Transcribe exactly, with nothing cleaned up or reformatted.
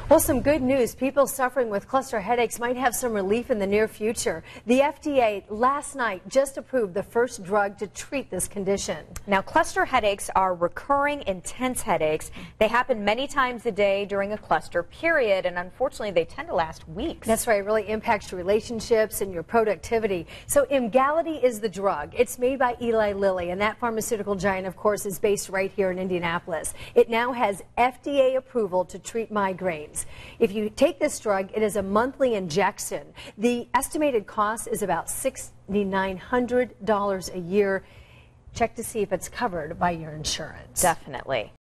Well, some good news. People suffering with cluster headaches might have some relief in the near future. The F D A last night just approved the first drug to treat this condition. Now, cluster headaches are recurring, intense headaches. They happen many times a day during a cluster period, and unfortunately, they tend to last weeks. That's right. It really impacts your relationships and your productivity. So Emgality is the drug. It's made by Eli Lilly, and that pharmaceutical giant, of course, is based right here in Indianapolis. It now has F D A approval to treat migraines. If you take this drug, it is a monthly injection. The estimated cost is about six thousand nine hundred dollars a year. Check to see if it's covered by your insurance. Definitely.